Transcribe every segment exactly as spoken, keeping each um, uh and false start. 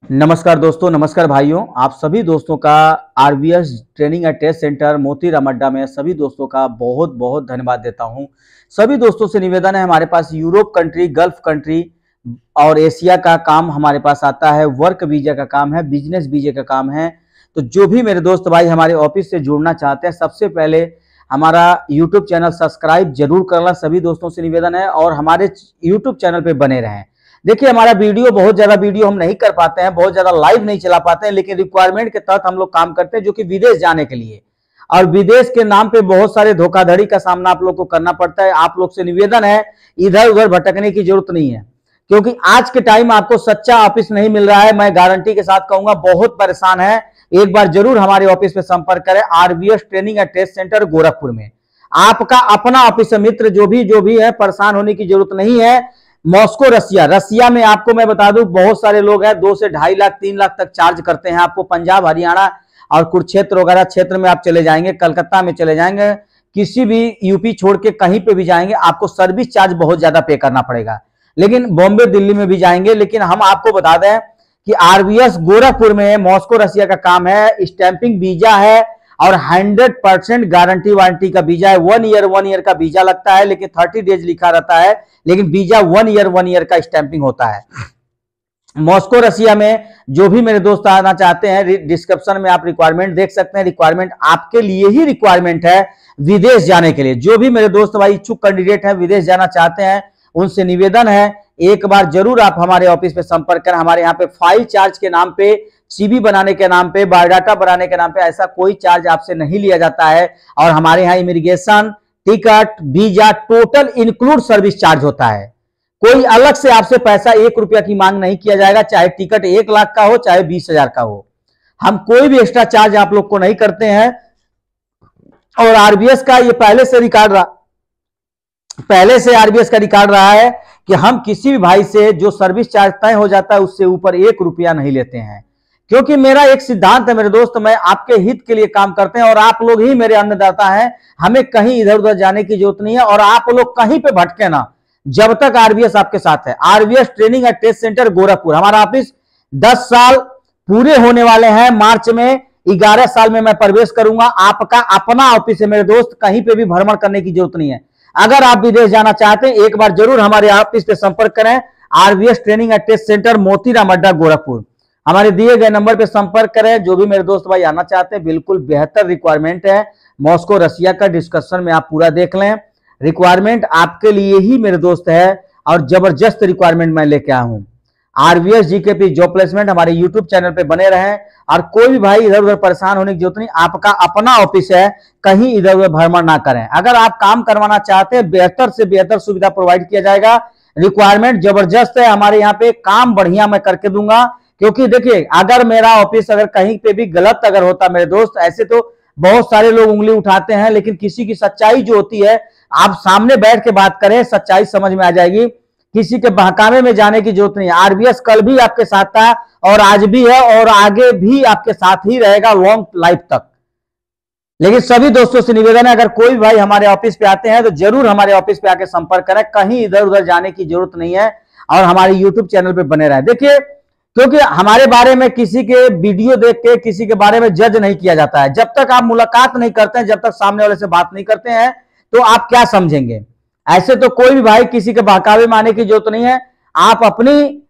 नमस्कार दोस्तों, नमस्कार भाइयों। आप सभी दोस्तों का RBS training and test centre Motiram Adda में सभी दोस्तों का बहुत बहुत धन्यवाद देता हूं। सभी दोस्तों से निवेदन है, हमारे पास यूरोप कंट्री, गल्फ कंट्री और एशिया का काम हमारे पास आता है। वर्क वीजा का काम है, बिजनेस वीजा का काम है। तो जो भी मेरे दोस्त भाई हमारे ऑफिस से जुड़ना चाहते हैं, सबसे पहले हमारा यूट्यूब चैनल सब्सक्राइब जरूर करना, सभी दोस्तों से निवेदन है, और हमारे यूट्यूब चैनल पे बने रहें। देखिए, हमारा वीडियो बहुत ज्यादा वीडियो हम नहीं कर पाते हैं, बहुत ज्यादा लाइव नहीं चला पाते हैं, लेकिन रिक्वायरमेंट के तहत हम लोग काम करते हैं, जो कि विदेश जाने के लिए। और विदेश के नाम पे बहुत सारे धोखाधड़ी का सामना आप लोग को करना पड़ता है। आप लोग से निवेदन है, इधर उधर भटकने की जरूरत नहीं है, क्योंकि आज के टाइम आपको सच्चा ऑफिस नहीं मिल रहा है। मैं गारंटी के साथ कहूंगा, बहुत परेशान है। एक बार जरूर हमारे ऑफिस में संपर्क करें, RBS training and test centre Gorakhpur में। आपका अपना ऑफिस है मित्र, जो भी जो भी है, परेशान होने की जरूरत नहीं है। मॉस्को रसिया, रसिया में आपको मैं बता दूं, बहुत सारे लोग हैं, दो से ढाई लाख तीन लाख तक चार्ज करते हैं। आपको पंजाब, हरियाणा और कुरुक्षेत्र वगैरह क्षेत्र में आप चले जाएंगे, कलकत्ता में चले जाएंगे, किसी भी यूपी छोड़ के कहीं पे भी जाएंगे, आपको सर्विस चार्ज बहुत ज्यादा पे करना पड़ेगा। लेकिन बॉम्बे, दिल्ली में भी जाएंगे। लेकिन हम आपको बता दें कि आरबीएस गोरखपुर में मॉस्को रसिया का काम है, स्टैंपिंग वीजा है और हंड्रेड परसेंट गारंटी वारंटी का वीजा है। वन ईयर वन ईयर का वीजा लगता है, लेकिन थर्टी डेज लिखा रहता है, लेकिन visa one year one year का स्टैंपिंग होता है। मॉस्को रसिया में जो भी मेरे दोस्त आना चाहते हैं, डिस्क्रिप्शन में आप रिक्वायरमेंट देख सकते हैं। रिक्वायरमेंट आपके लिए ही रिक्वायरमेंट है, विदेश जाने के लिए। जो भी मेरे दोस्त भाई इच्छुक कैंडिडेट हैं, विदेश जाना चाहते हैं, उनसे निवेदन है, एक बार जरूर आप हमारे ऑफिस पे संपर्क करें। हमारे यहाँ पे फाइल चार्ज के नाम पे, सीवी बनाने के नाम पे, बायोडाटा बनाने के नाम पे ऐसा कोई चार्ज आपसे नहीं लिया जाता है। और हमारे यहाँ immigration, ticket, visa total include service charge होता है। कोई अलग से आपसे पैसा एक रुपया की मांग नहीं किया जाएगा, चाहे टिकट एक लाख का हो, चाहे बीस हजार का हो। हम कोई भी एक्स्ट्रा चार्ज आप लोग को नहीं करते हैं। और आरबीएस का ये पहले से रिकॉर्ड रहा पहले से आरबीएस का रिकॉर्ड रहा है कि हम किसी भी भाई से जो सर्विस चार्ज तय हो जाता है, उससे ऊपर एक रुपया नहीं लेते हैं। क्योंकि मेरा एक सिद्धांत है मेरे दोस्त, मैं आपके हित के लिए काम करते हैं, और आप लोग ही मेरे अन्नदाता हैं। हमें कहीं इधर उधर जाने की जरूरत नहीं है, और आप लोग कहीं पे भटके ना, जब तक आरबीएस आपके साथ है। RBS training and test centre Gorakhpur, हमारा ऑफिस दस साल पूरे होने वाले हैं। मार्च में ग्यारह साल में मैं प्रवेश करूंगा। आपका अपना ऑफिस है मेरे दोस्त, कहीं पे भी भ्रमण करने की जरूरत नहीं है। अगर आप विदेश जाना चाहते हैं, एक बार जरूर हमारे ऑफिस पे संपर्क करें। RBS training and test centre Motiram Adda Gorakhpur, हमारे दिए गए नंबर पे संपर्क करें। जो भी मेरे दोस्त भाई आना चाहते हैं, बिल्कुल बेहतर रिक्वायरमेंट है। मॉस्को रसिया का डिस्कशन में आप पूरा देख लें। रिक्वायरमेंट आपके लिए ही मेरे दोस्त है, और जबरदस्त रिक्वायरमेंट मैं लेके आया हूं। आरबीएस जीकेपी जॉब प्लेसमेंट हमारे यूट्यूब चैनल पे बने रहें। और कोई भी भाई इधर उधर परेशान होने की जरूरत नहीं, आपका अपना ऑफिस है, कहीं इधर उधर भ्रमण ना करें। अगर आप काम करवाना चाहते हैं, बेहतर से बेहतर सुविधा प्रोवाइड किया जाएगा। रिक्वायरमेंट जबरदस्त है हमारे यहाँ पे, काम बढ़िया मैं करके दूंगा। क्योंकि देखिए, अगर मेरा ऑफिस अगर कहीं पे भी गलत अगर होता मेरे दोस्त, ऐसे तो बहुत सारे लोग उंगली उठाते हैं, लेकिन किसी की सच्चाई जो होती है, आप सामने बैठ के बात करें, सच्चाई समझ में आ जाएगी। किसी के बहकावे में जाने की जरूरत नहीं है। आरबीएस कल भी आपके साथ था, और आज भी है, और आगे भी आपके साथ ही रहेगा लॉन्ग लाइफ तक। लेकिन सभी दोस्तों से निवेदन है, अगर कोई भाई हमारे ऑफिस पे आते हैं, तो जरूर हमारे ऑफिस पे आके संपर्क करें। कहीं इधर उधर जाने की जरूरत नहीं है, और हमारे यूट्यूब चैनल पे बने रहे। देखिए, क्योंकि हमारे बारे में किसी के वीडियो देख के किसी के बारे में जज नहीं किया जाता है। जब तक आप मुलाकात नहीं करते हैं, जब तक सामने वाले से बात नहीं करते हैं, तो आप क्या समझेंगे। ऐसे तो कोई भी भाई किसी के बहकावे में आने की जरूरत नहीं है। आप अपनी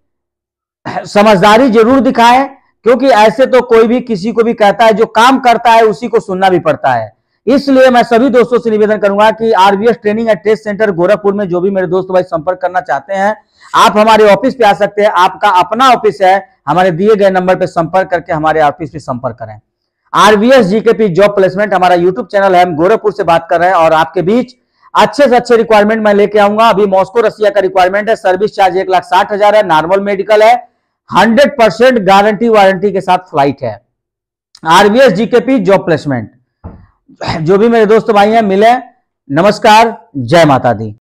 समझदारी जरूर दिखाएं, क्योंकि ऐसे तो कोई भी किसी को भी कहता है, जो काम करता है उसी को सुनना भी पड़ता है। इसलिए मैं सभी दोस्तों से निवेदन करूंगा कि RBS training and test centre Gorakhpur में जो भी मेरे दोस्त भाई संपर्क करना चाहते हैं, आप हमारे ऑफिस पे आ सकते हैं। आपका अपना ऑफिस है, हमारे दिए गए नंबर पे संपर्क करके हमारे ऑफिस पे संपर्क करें। आरबीएस जीकेपी जॉब प्लेसमेंट हमारा यूट्यूब चैनल है, हम गोरखपुर से बात कर रहे हैं, और आपके बीच अच्छे से अच्छे रिक्वायरमेंट मैं लेके आऊंगा। अभी मॉस्को रसिया का रिक्वायरमेंट है, सर्विस चार्ज एक लाख साठ हजार है, नॉर्मल मेडिकल है, हंड्रेड परसेंट गारंटी वारंटी के साथ फ्लाइट है। आरबीएस जीकेपी जॉब प्लेसमेंट, जो भी मेरे दोस्त भाई हैं, मिले। नमस्कार, जय माता दी।